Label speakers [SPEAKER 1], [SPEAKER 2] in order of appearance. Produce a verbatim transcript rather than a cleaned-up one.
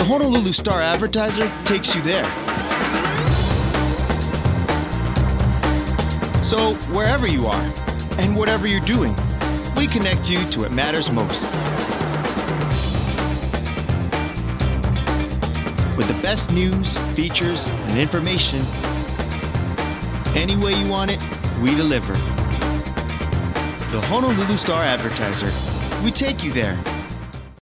[SPEAKER 1] The Honolulu Star-Advertiser takes you there. So, wherever you are, and whatever you're doing, we connect you to what matters most. With the best news, features, and information, any way you want it, we deliver. The Honolulu Star-Advertiser. We take you there.